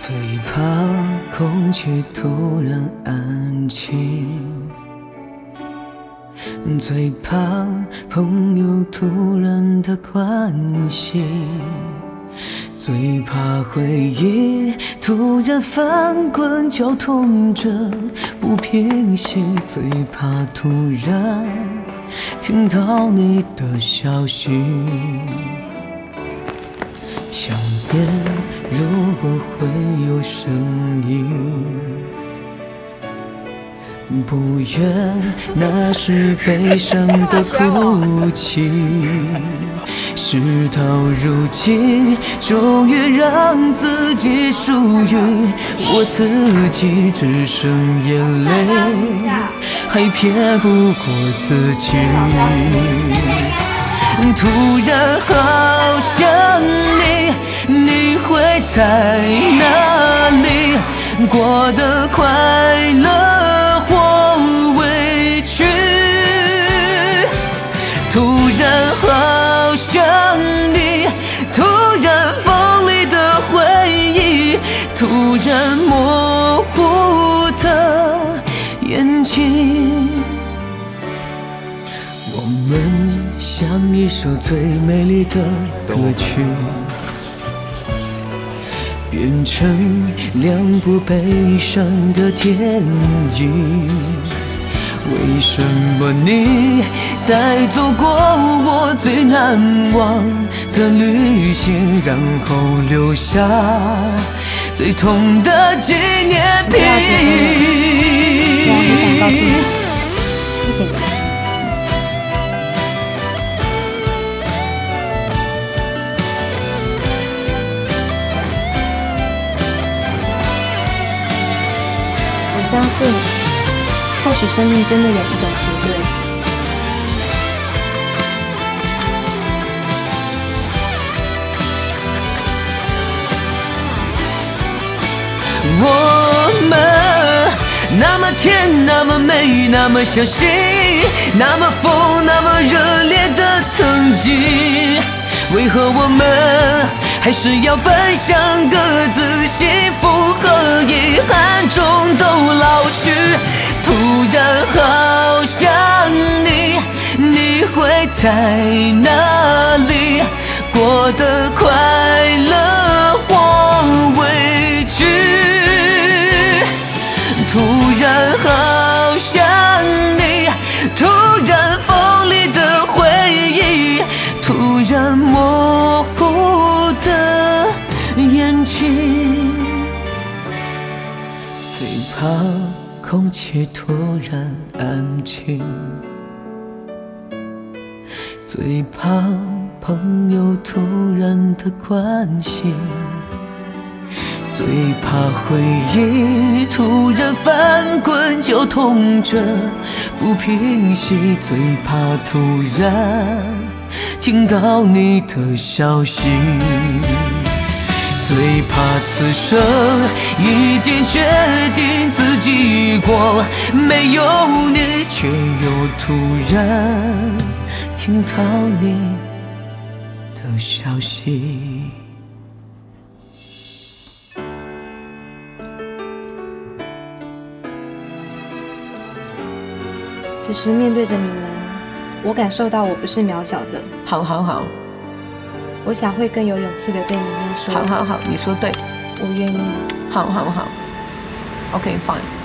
最怕空气突然安静，最怕朋友突然的关心，最怕回忆突然翻滚绞痛着不平息，最怕突然听到你的消息。想念如果会有声音，不愿那是悲伤的哭泣。事到如今，终于让自己属于我自己，只剩眼泪还骗不过自己。突然好想你，你会在哪里？过得快乐或委屈？突然好想你，突然锋利的回忆，突然模糊的眼睛。我们像一首最美丽的歌曲，变成两部悲伤的电影。为什么你带走过我最难忘的旅行，然后留下最痛的纪念品？ 谢谢你。我相信，或许生命真的有一种绝对。 我们那么甜，那么美，那么相信，那么疯，那么热烈的曾经，为何我们还是要奔向各自幸福和遗憾中都老去？突然好想你，你会在哪里？过得快乐或委屈？突然好想你，突然锋利的回忆，突然模糊的眼睛。最怕空气突然安静，最怕朋友突然的关心，最怕回忆突然翻滚绞痛着不平息，最怕突然听到你的消息，最怕此生已经决定自己过，没有你却又突然听到你的消息。 此时面对着你们，我感受到我不是渺小的。 好好好， 我想会更有勇气的对你们说。 好好好，你说对， 我愿意。 好好好 ，OK fine。